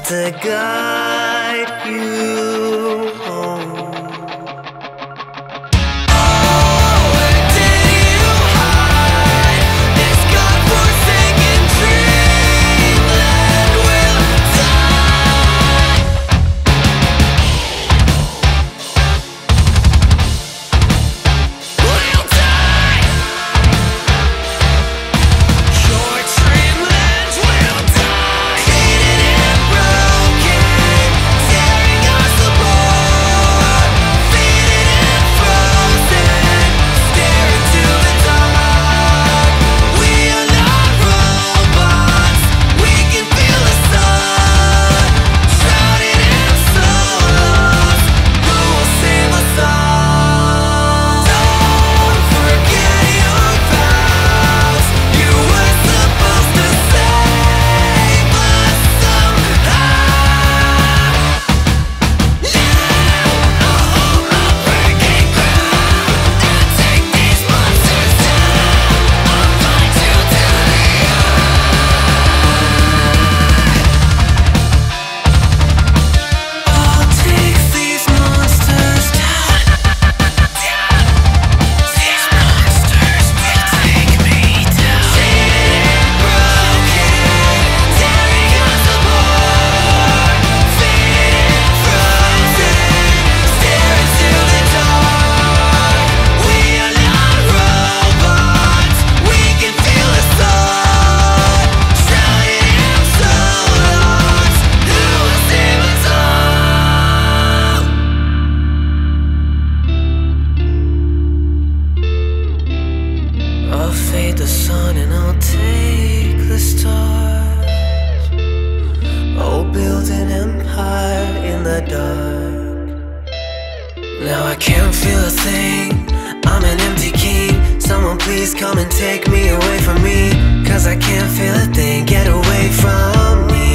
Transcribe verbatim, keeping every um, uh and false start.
to guide you home. I'll fade the sun and I'll take the stars. I'll build an empire in the dark. Now I can't feel a thing, I'm an empty king. Someone please come and take me away from me, 'cause I can't feel a thing, get away from me.